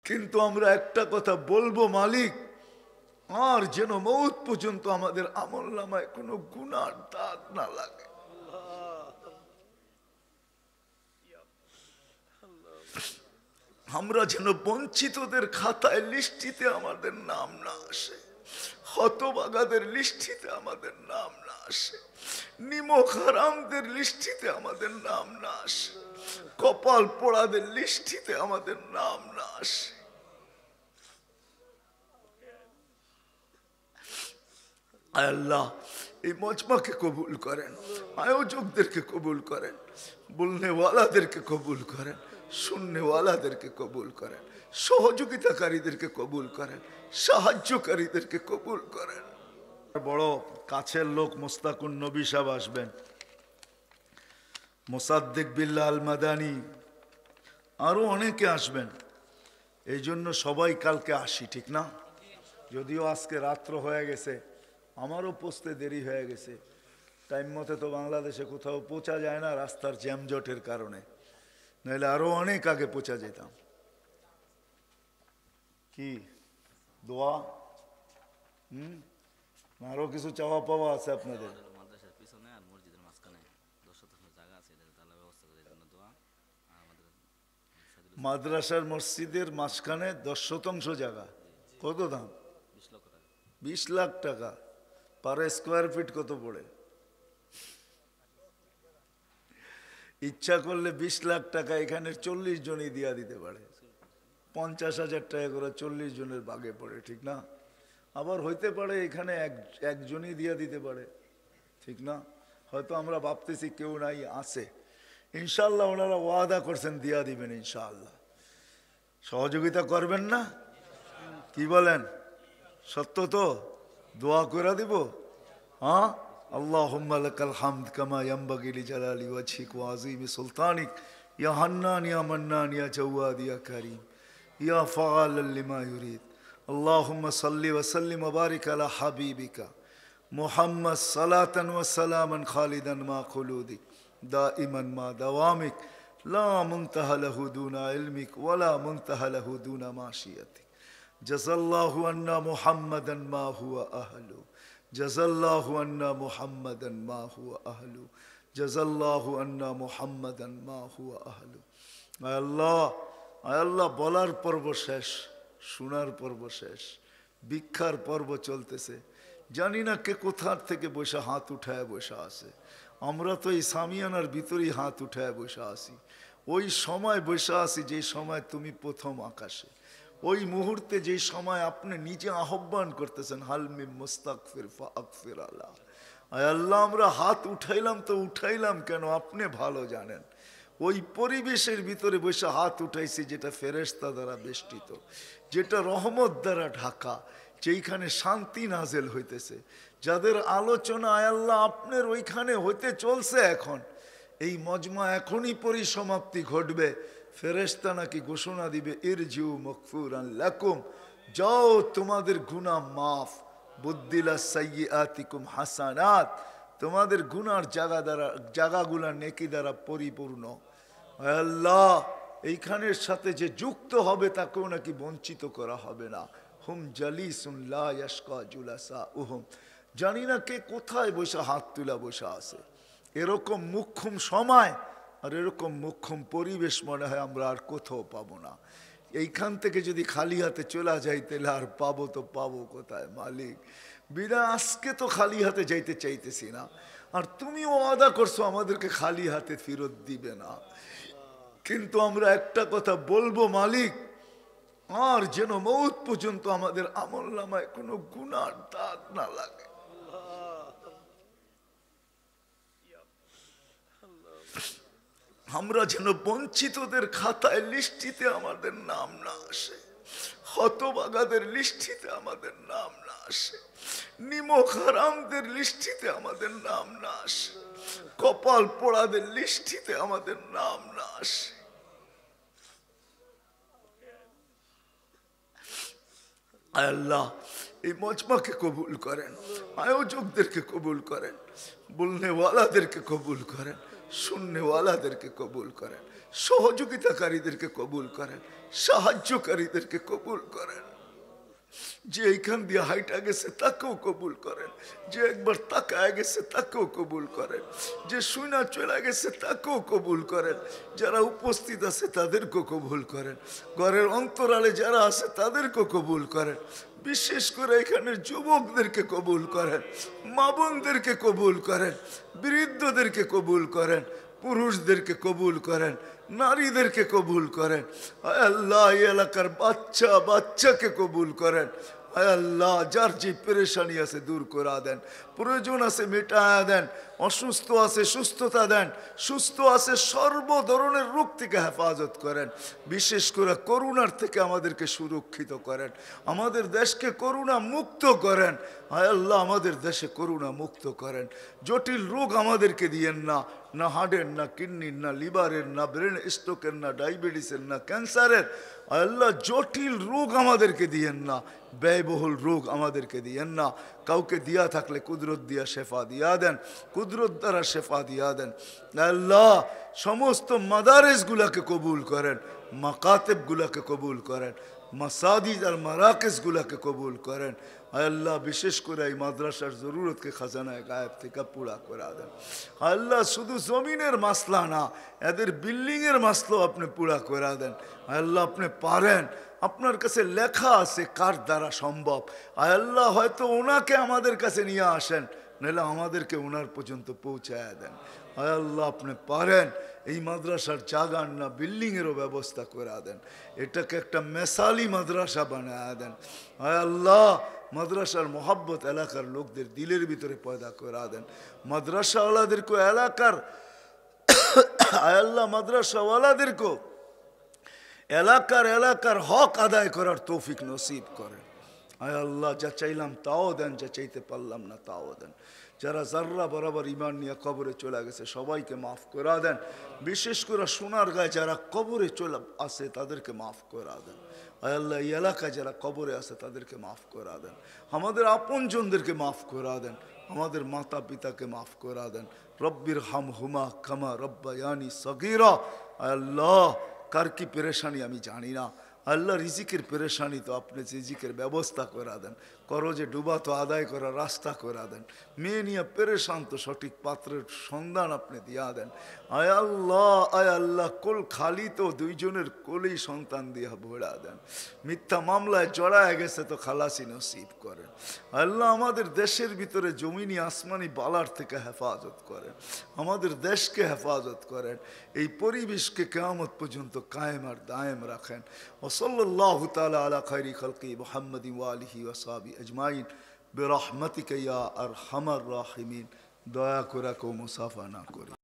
কিন্তু আমরা একটা কথা বলবো মালিক, আর যেন মৌত পর্যন্ত আমাদের আমলনামায় কোনো গুনার দাগ না লাগে। আমরা যেন বঞ্চিতদের খাতায় লিস্টিতে আমাদের নাম না আসে, হতভাগাদের লিস্টিতে আমাদের নাম না আসে, নিমক হারামদের লিস্টিতে আমাদের নাম না আসে, কপাল পোড়াদের লিস্টিতে আমাদের নাম না আসে। আল্লাহ এই মজমাকে কবুল করেন, আয়োজকদেরকে কবুল করেন, বলনেওয়ালাদেরকে কবুল করেন, শুননেওয়ালাদেরকে কবুল করেন, সহযোগিতাকারীদেরকে কবুল করেন, সাহায্যকারীদেরকে কবুল করেন। বড় কাছের লোক মোস্তাকুন নবী সাহেব আসবেন, মোসাদ্দেক বিল্লাহ আল মাদানী, আরো অনেকে আসবেন। এই জন্য সবাই কালকে আসি, ঠিক না? যদিও আজকে রাত্র হয়ে গেছে, আমারও পৌঁছতে দেরি হয়ে গেছে। টাইম মতে তো বাংলাদেশে কোথাও পৌঁছা যায় না রাস্তার জ্যামজটের কারণে, নাহলে আরো অনেক আগে পৌঁছা যেতাম। কি দোয়া আরো কিছু চাওয়া পাওয়া আছে আপনাদের? মাদ্রাসার মসজিদের মাঝখানে 10% জায়গা, কত দাম? 20 লাখ টাকা। পার স্কোয়ার ফিট কত পড়ে? ইচ্ছা করলে 20 লাখ টাকা এখানে 40 জনই দিয়া দিতে পারে। 50,000 টাকা করে 40 জনের ভাগে পড়ে, ঠিক না? আবার হইতে পারে এখানে একজনই দিয়া দিতে পারে, ঠিক না? হয়তো আমরা ভাবতেছি কেউ নাই, আছে। ইনশাল্লাহ ওনারা ওয়াদা করছেন দিয়া দিবেন ইনশাআল্লাহ। সহযোগিতা করবেন না? কি বলেন? সত্য তো? দোয়া করে দিব। হ্যাঁ, আল্লাহুম্মা লাকাল হামদ কামা ইয়ানবাগি লিজালালি ওয়াজহিক ওয়া আযীমি সুলতানিক ইয়া হান্নান ইয়া মান্নান ইয়া জাওয়াদ ইয়া কারীম ইয়া ফাআলাল লিমা ইউরিদ। আল্লাহুম্মা সাল্লি ওয়া সাল্লিম ওয়া বারিক আলা হাবিবিকা মুহাম্মদ সালাতান ওয়া সালামান খালিদান মা খুলুদিক দাইমান মা দাওয়ামিক লা মুনতাহা লাহু দুনা ইলমিক ওয়া লা মুনতাহা লাহু দুনা মাশিয়াতিক। জাযাল্লাহু আন্না মুহাম্মাদান মা হুয়া আহলু, জাযাল্লাহু আন্না মুহাম্মাদান মা হুয়া আহলু, জাযাল্লাহু আন্না মুহাম্মাদান মা হুয়া আহলু। আয় আল্লাহ, আয় আল্লাহ, বলার পর্ব শেষ, শোনার পর্ব শেষ, ভিক্ষার পর্ব চলতেছে। জানি না কে কোথার থেকে বসে হাত উঠায় বসে আছে। আমরা তো এই সামিয়ানার ভিতরেই হাত উঠায় বসে আসি। ওই সময় বসে আসি যে সময় তুমি প্রথম আকাশে, ওই মুহূর্তে যে সময় আপনি নিজে আহ্বান করতেছেন, হালমি মুস্তাগফির ফাগফির আল্লাহ। আয় আল্লাহ, আমরা হাত উঠাইলাম তো উঠাইলাম কেন আপনি ভালো জানেন। ওই পরিবেশের ভিতরে বসে হাত উঠাইছি যেটা ফেরেশতা দ্বারা বেষ্টিত, যেটা রহমত দ্বারা ঢাকা, যেইখানে শান্তি নাজেল হইতেছে, যাদের আলোচনা আয় আল্লাহ আপনার ওইখানে হইতে চলছে। এখন এই মজমা এখনই পরিসমাপ্তি ঘটবে। ফেরেশতা নাকি ঘোষণা দিবে, ইরজিউ মাগফুরান লাকুম, যাও তোমাদের গুনাহ মাফ, বুদ্দিলা সাইয়্যাতিকুম হাসানাত, তোমাদের গুনার জায়গাগুলা নেকি দ্বারা পরিপূর্ণ। আল্লাহ, এইখানের সাথে যে যুক্ত হবে তাকেও নাকি বঞ্চিত করা হবে না। হুম জালিসুন লা ইয়াশকা জুলাসাউহুম। জানি না কে কোথায় বসে হাত তুলা বসে আছে। এরকম মুখ্যম সময় আর এরকম মুখ্যম পরিবেশ মনে হয় আমরা আর কোথাও পাবো না। এইখান থেকে যদি খালি হাতে চলে যাই তাহলে আর পাবো তো পাবো কোথায় মালিক? বিনা আজকে তো খালি হাতে যাইতে চাইতেছি না, আর তুমিও ওয়াদা করছো আমাদেরকে খালি হাতে ফেরত দিবে না। কিন্তু আমরা একটা কথা বলবো মালিক, আর যেন মৌত পর্যন্ত আমাদের আমলনামায় কোনো গুনার দাগ না লাগে। আমরা যেন বঞ্চিতদের খাতায় লিস্টিতে আমাদের নাম না আসে, হতভাগাদের লিস্টিতে আমাদের নাম না আসে, নিমক হারামদের লিস্টিতে আমাদের নাম না আসে, কপাল পোড়াদের লিস্টিতে আমাদের নাম না আসে। আল্লাহ এই মজমাকে কবুল করেন, আয়োজকদেরকে কবুল করেন, বলনেওয়ালাদেরকে কবুল করেন, শূন্যওয়ালাদেরকে কবুল করেন, সহযোগিতাকারীদেরকে কবুল করেন, সাহায্যকারীদেরকে কবুল করেন। যে এইখান দিয়ে হাইটা গেছে তাকেও কবুল করেন, যে একবার তাকায় গেছে তাকেও কবুল করেন, যে শুনা চলে গেছে তাকেও কবুল করেন, যারা উপস্থিত আছে তাদেরকেও কবুল করেন, ঘরের অন্তরালে যারা আছে তাদেরকেও কবুল করেন। বিশেষ করে এখানের যুবকদেরকে কবুল করেন, মা বোনদেরকে কবুল করেন, বৃদ্ধদেরকে কবুল করেন, পুরুষদেরকে কবুল করেন, নারীদেরকে কবুল করেন। আয় আল্লাহ, এই এলাকার বাচ্চা বাচ্চাকে কবুল করেন। আয় আল্লাহ, যার যে পেরেশানি আছে দূর করে দেন, প্রয়োজন আছে মেটায়া দেন, অসুস্থ আছে সুস্থতা দেন, সুস্থ আছে সর্ব ধরনের রোগ থেকে হেফাজত করেন। বিশেষ করে করোনার থেকে আমাদেরকে সুরক্ষিত করেন, আমাদের দেশকে করোনা মুক্ত করেন। আয় আল্লাহ, আমাদের দেশে করোনা মুক্ত করেন। জটিল রোগ আমাদেরকে দিয়েন না, না হার্টের, না কিডনির, না লিভারের, না ব্রেন স্ট্রোকের, না ডায়াবেটিসের, না ক্যান্সারের। আল্লাহ, জটিল রোগ আমাদেরকে দিয়েন না, ব্যয়বহুল রোগ আমাদেরকে দিয়েন না। কাউকে দিয়া থাকলে কুদরত দিয়া শেফা দিয়া দেন, কুদরত দ্বারা শেফা দিয়া দেন। আল্লাহ, সমস্ত মাদারেসগুলাকে কবুল করেন, মাকাতেবগুলাকে কবুল করেন, মাসাজিদ আর মারাকেসগুলাকে কবুল করেন। আল্লাহ, বিশেষ করে এই মাদ্রাসার জরুরতকে খাজানায় গায়েব থেকে পুরা করে দেন। আল্লাহ, শুধু জমিনের মাসলা না, এদের বিল্ডিংয়ের মাসলাও আপনি পুরা করে দেন। আল্লাহ, আপনি পারেন, আপনার কাছে লেখা আছে কার দ্বারা সম্ভব। আল্লাহ, হয়তো ওনাকে আমাদের কাছে নিয়ে আসেন, নাহলে আমাদেরকে ওনার পর্যন্ত পৌঁছায় দেন। আল্লাহ, আপনি পারেন, এই মাদ্রাসার জাগান না বিল্ডিংয়েরও ব্যবস্থা করে দেন, এটাকে একটা মেসালি মাদ্রাসা বানায় দেন। আল্লাহ, মাদ্রাসার মোহাব্বত এলাকার লোকদের দিলের ভিতরে পয়দা করে দেন। মাদ্রাসাওয়ালাদেরকেও এলাকার আল্লাহ, মাদ্রাসাওয়ালাদেরকেও এলাকার হক আদায় করার তৌফিক নসিব করেন। আয় আল্লাহ, যা চাইলাম তাও দেন, যা চাইতে পারলাম না তাও দেন। যারা জাররা বরাবর ইমান নিয়ে কবরে চলে গেছে সবাইকে মাফ করে দেন। বিশেষ করে সোনার গায়ে যারা কবরে চলে আসে তাদেরকে মাফ করে দেন। আয় আল্লাহ, এই এলাকায় যারা কবরে আছে তাদেরকে মাফ করে দেন। আমাদের আপনজনদেরকে মাফ করে দেন, আমাদের মাতা পিতাকে মাফ করে দেন। রব্বির হাম হুমা কামা রব্বায়ানি সগীরা। আয় আল্লাহ, কার কি পেরেশানি আমি জানি না। আল্লাহ, রিজিকের পেরেশানি তো আপনি রিজিকের ব্যবস্থা করে দেন, করজে ডুবা তো আদায় করার রাস্তা করে দেন। মেয়ে নিয়ে পেরেশান তো সঠিক পাত্রের সন্ধান আপনি দিয়া দেন। আয় আল্লাহ, কোল খালি তো দুইজনের কোলেই সন্তান দিয়া ভরা দেন। মিথ্যা মামলায় জড়ায় গেছে তো খালাসি নসিব করেন। আল্লাহ, আমাদের দেশের ভিতরে জমিনি আসমানি বালার থেকে হেফাজত করেন, আমাদের দেশকে হেফাজত করেন, এই পরিবেশকে কিয়ামত পর্যন্ত কায়েম আর দায়েম রাখেন। ওসল্লাল্লাহু তাআলা আলা খায়রি খালকি মুহাম্মাদিন ওয়া আলিহি ওয়া সাহবিহি আজমাইন বিরহমাতিকা ইয়া আরহামার রাহিমিন। দয়া করে কেউ মুসাফা না করি।